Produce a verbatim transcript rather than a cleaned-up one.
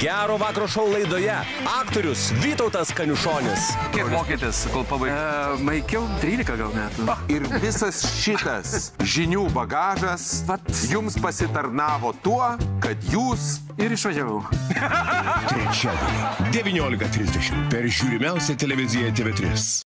Gero vakaro šou laidoje aktorius Vytautas Kaniušonis. Kiek mokėtės, kol pabaigiau? E, maikiau trylika gal metų. Ir visas šitas žinių bagažas Vat. jums pasitarnavo tuo, kad jūs... Ir išvažiavau. Trečiadienį devyniolika trisdešimt per žiūrimiausią televiziją T V trys.